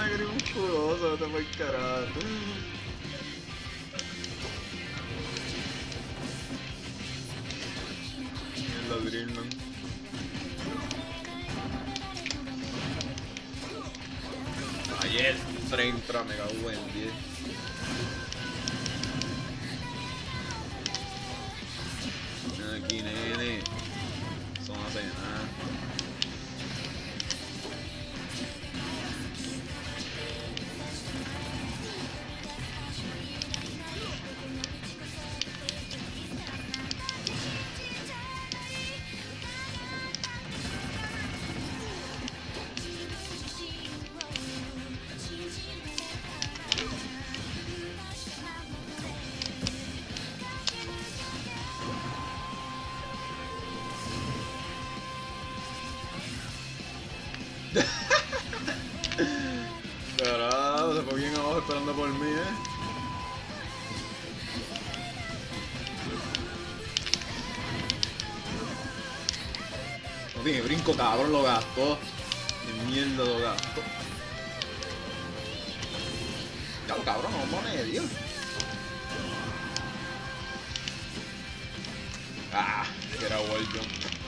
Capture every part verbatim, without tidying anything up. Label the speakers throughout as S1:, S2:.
S1: me quería un musculoso, te voy carajo. Mierda, Drillman. Ayer, treinta, me cago en diez. Aquí, nene. Eso no hace nada. Carajo, se fue bien abajo esperando por mí, eh. No tiene brinco, cabrón, lo gastó. Qué mierda lo gastó. Ya, cabrón, no pone Dios. Ah, que era wall jump.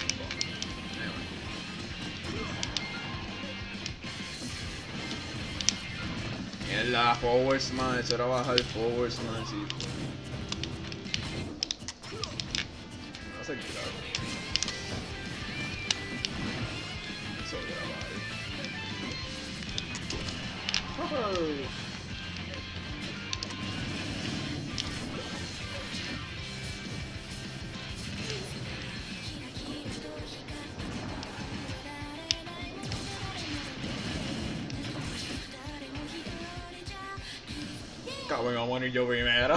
S1: Mierda, forward smash, eso era bajar el forward smash, sí. No sé qué claro. Eso grabar. Oh. Cabrón, vamos a morir yo primero.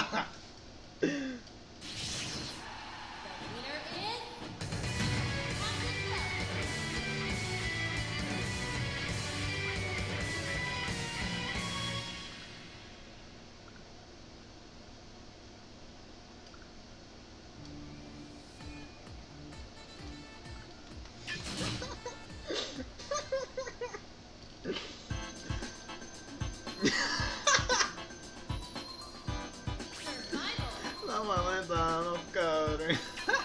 S1: La mamá está dando cabrón.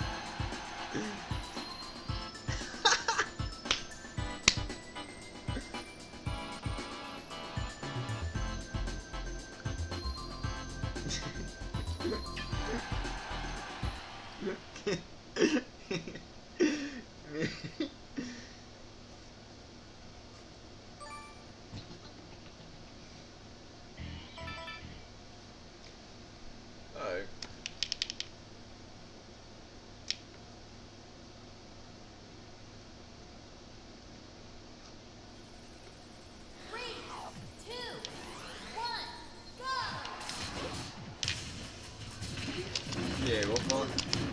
S1: Ay. Llegó, fuck.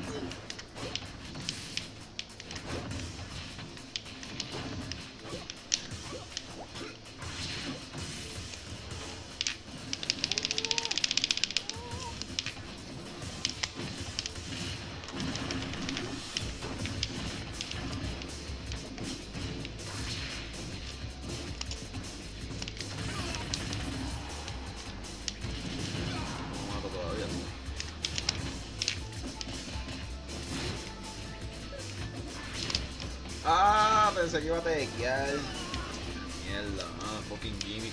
S1: No mato todavía. Ah, pensé que iba a tequear. Mierda, ah, fucking gimmick.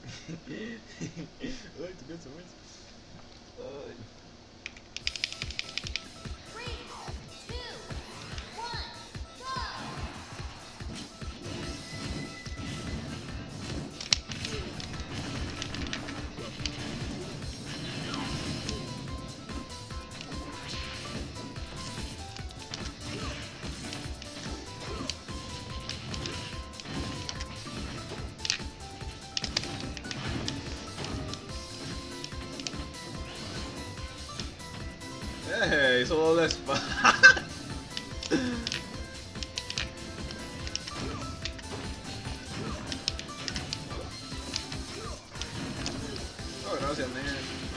S1: Ay, tú qué sabes. Ay. Eh, hizo doble espada. Oh, gracias, nene.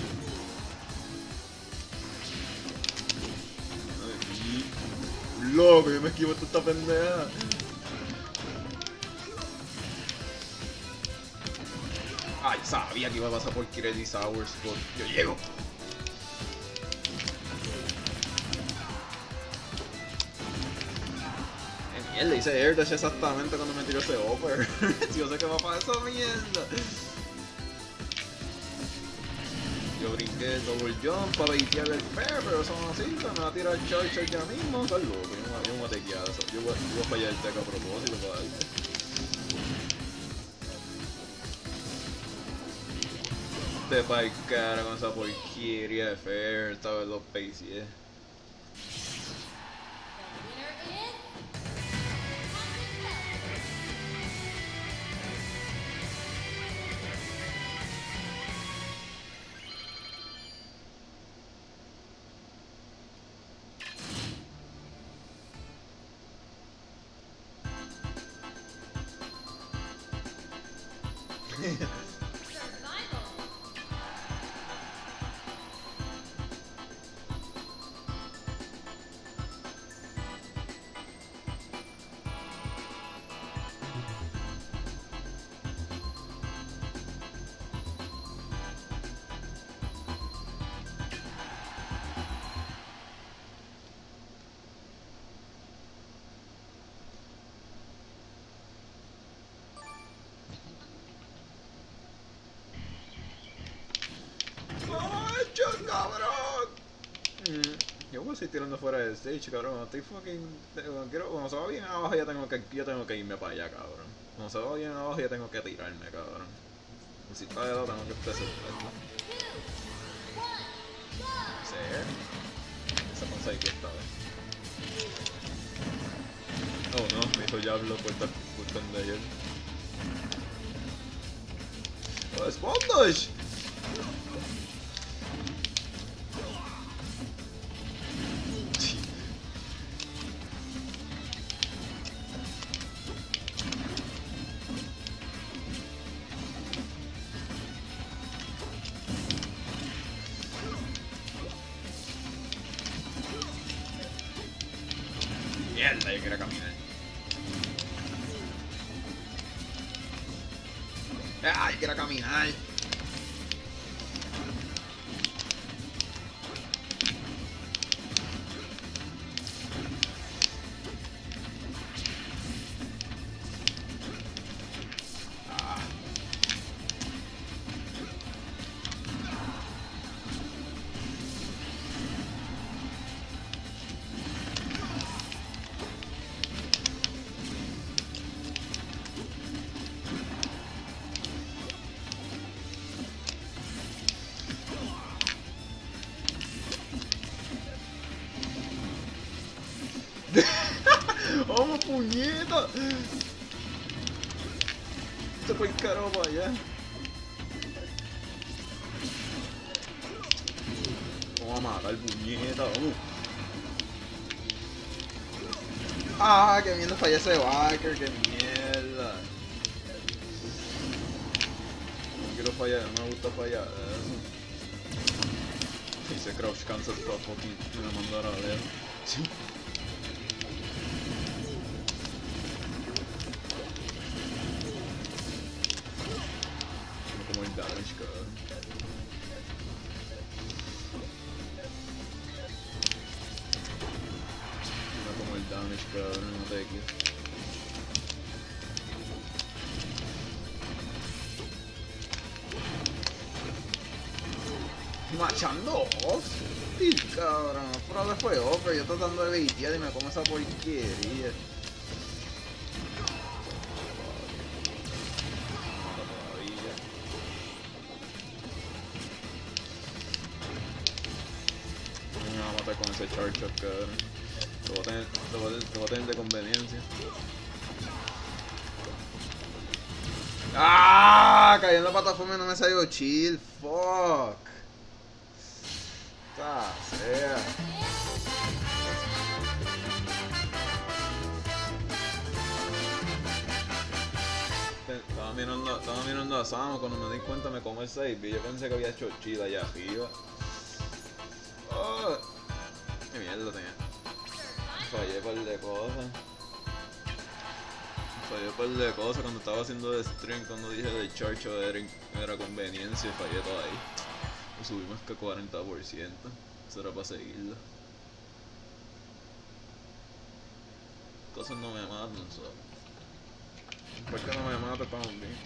S1: Ay, loco, yo me esquivo de esta pendeja. Ay, sabía que iba a pasar por Crazy Sour Spot. Yo llego. Él le hice air dash exactamente cuando me tiró ese offer. Yo sé que va para esa mierda. Yo brinqué el double jump para baitear el fair, pero son así, me va a tirar el charge ya mismo. Estás loco, yo me voy a tequear eso. Yo voy a fallar el tech a propósito para darte. Te pa' el cara con esa porquería de fair, esta vez los pace, cabrón. Mm, yo voy a seguir tirando fuera del stage, cabrón. Estoy fucking. Quiero, cuando se va bien abajo, ya tengo que, yo tengo que irme para allá, cabrón. Cuando se va bien abajo, ya tengo que tirarme, cabrón. Y si está de lado, tengo que empezar. Sí, esa cosa aquí esta vez. Oh no, me hizo Diablo por estar por de ayer. Oh, Spawn Dash. Mierda, yo quiero caminar. ¡Ay, quiero caminar! ¡Vamos, puñeta! Se fue el carajo para allá. Vamos a matar, puñeta, vamos. ¡Ah, que mierda falla ese Walker! ¡Qué mierda! No quiero fallar, no me gusta fallar. Ese crouch cancel para fucking me mandara a leer. Sí. Como el damage, cabrón. No como el damage, cabrón, no te quiero. machando hostil, cabrón. Pero después offer, yo tratando de baitear y me como esa porquería. Me va a matar con ese charge up, cabrón. Te voy a tener, te voy a tener, te voy a tener de conveniencia. ¡Ah! Caí en la plataforma y no me salió chill. Fuck. Esta sea. Estaba mirando, estaba mirando a Samus cuando me di cuenta me comí el save y yo pensé que había hecho chill allá arriba. Oh, qué mierda tenía. Fallé par de cosas. Fallé par de cosas cuando estaba haciendo de stream, cuando dije del charge era, era conveniencia y fallé todo ahí. Lo subimos que cuarenta por ciento. Eso era para seguirlo. Cosas no me matan, so. ¿Por qué no me mata para un bien?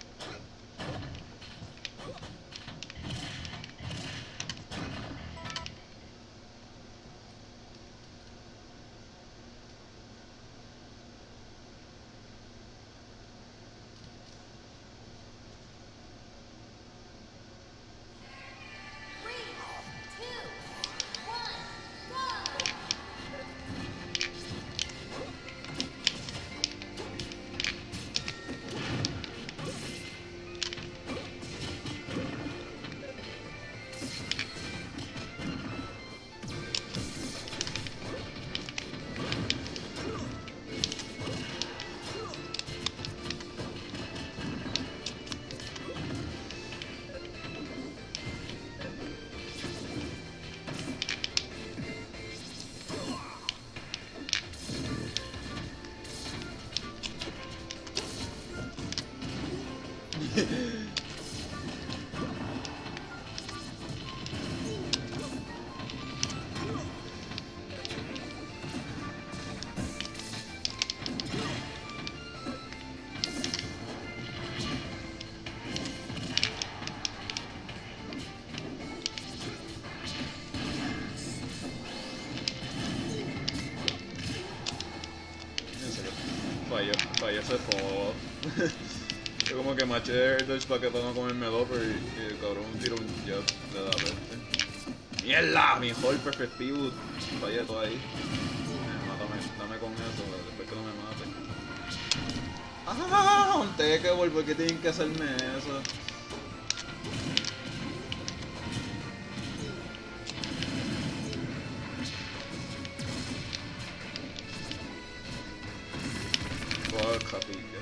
S1: Falló, falló ese pop. Yo como que maché el dodge para que para no comerme el upper y, y el cabrón tiró un jab de la peste. ¡Mierda! Mi whole perspectivo fallé todo ahí. Eh, mátame, dame con eso, después que no me mate. ¡Ah! Un Tekeball, ¿por qué tienen que hacerme eso? Fuck, happy, yeah.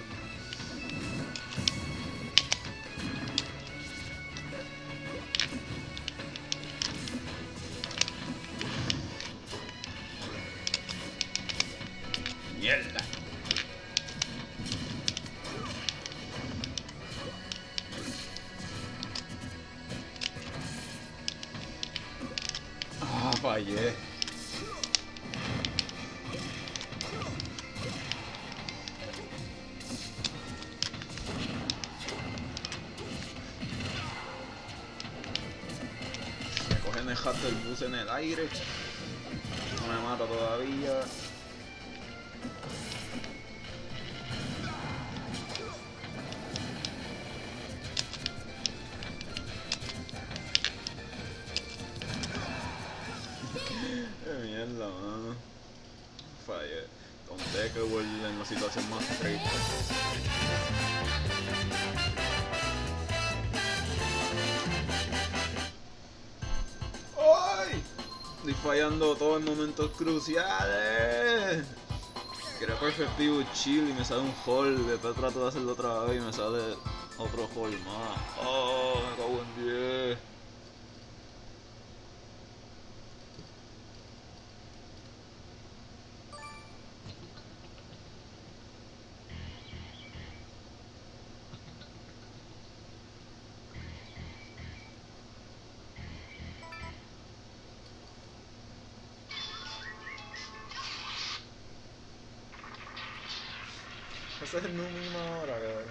S1: Mierda. Ah, fallé. Me cogen el hat del bus en el aire. No me mata todavía. Qué mierda, mano. Fallé. Con Tekeball en la situación más triste. ¡Ay! Estoy fallando todo en momentos cruciales. Quería perfectivo chill y me sale un hold. Después trato de hacerlo otra vez y me sale otro hold más. ¡Oh! Me cago en diez. Ese es el número ahora, cabrón.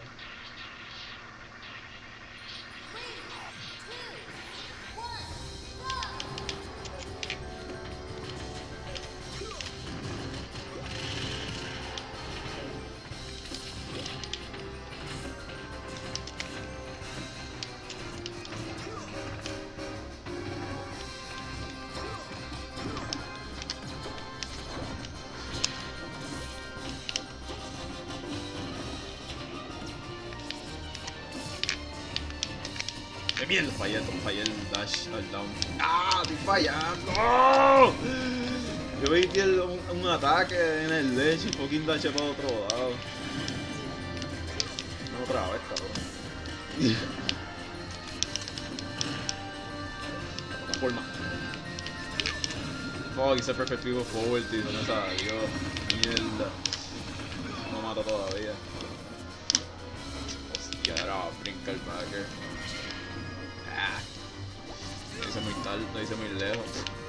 S1: ¡Qué mierda! Fallé, fallé el dash al down. ¡Ah! ¡Estoy fallando! ¡Oh! Yo vi que el, un, un ataque en el ledge y fucking dash para otro lado. No otra vez, cabrón. Forma. Oh, hice perfect pivot forward y no me salió. Mierda. No mata todavía. Hostia, ahora brinca el backer. Ah. Lo hice muy tarde, lo hice muy lejos.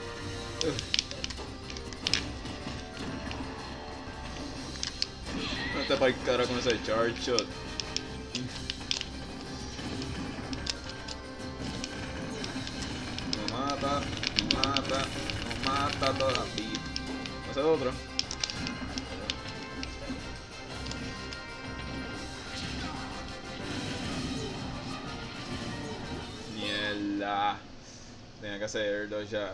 S1: No te pa'l cara con ese charge shot. No mata, no mata, no mata todavía. Hace otro. Mierda. Tenía que hacer air dodge ya.